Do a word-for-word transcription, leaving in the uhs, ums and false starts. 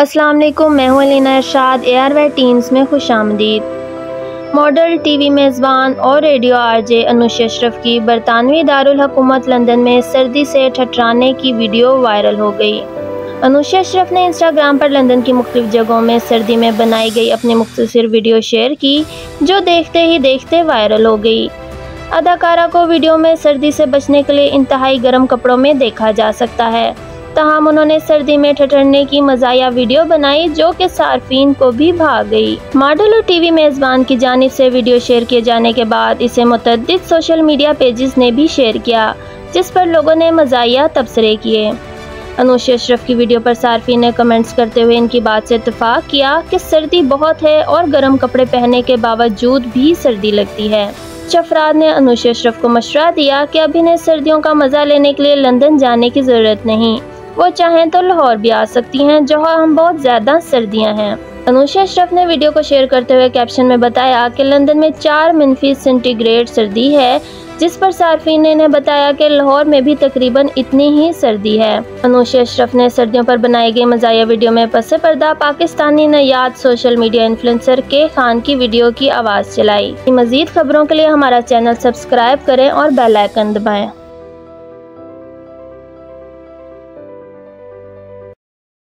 अस्सलाम वालेकुम, मैं हूँ Alina Irshad. A R Y teams में खुशामदीद। मॉडल, टीवी मेज़बान और रेडियो आरजे अनुशा अशरफ की बरतानवी दारुल हुकूमत लंदन में सर्दी से ठठराने की वीडियो वायरल हो गई। अनुशा अशरफ ने इंस्टाग्राम पर लंदन की मुख्तलिफ जगहों में सर्दी में बनाई गई अपनी मुख्तसर वीडियो शेयर की, जो देखते ही देखते वायरल हो गई। अदाकारा को वीडियो में सर्दी से बचने के लिए इंतहाई गर्म कपड़ों में देखा जा सकता है। तमाम उन्होंने सर्दी में ठठरने की मज़ाया वीडियो बनाई, जो कि सार्फिन को भी भा गई। मॉडल और टीवी मेज़बान की जानिब से वीडियो शेयर किए जाने के बाद इसे मुतअद्दिद सोशल मीडिया पेजेस ने भी शेयर किया, जिस पर लोगों ने मज़ाया तबसरे किए। अनुशा अशरफ की वीडियो पर सार्फिन ने कमेंट्स करते हुए इनकी बात से इत्तफाक किया कि सर्दी बहुत है और गर्म कपड़े पहनने के बावजूद भी सर्दी लगती है। कुछ अफराद ने अनुशा अशरफ को मशवरा दिया कि अब इन्हें सर्दियों का मज़ा लेने के लिए लंदन जाने की ज़रूरत नहीं, वो चाहें तो लाहौर भी आ सकती हैं, जहां हम बहुत ज़्यादा सर्दियां हैं। अनुशा अशरफ ने वीडियो को शेयर करते हुए कैप्शन में बताया कि लंदन में चार मिनफी सेंटीग्रेड सर्दी है, जिस पर सार्फिन ने इन्हें बताया कि लाहौर में भी तकरीबन इतनी ही सर्दी है। अनुशा अशरफ ने सर्दियों पर बनाई गई मज़ाया वीडियो में पसे पर्दा पाकिस्तानी नायाद सोशल मीडिया इन्फ्लुएंसर के खान की वीडियो की आवाज़ चलाई। मज़ीद खबरों के लिए हमारा चैनल सब्सक्राइब करें और बेल आइकन दबाएं।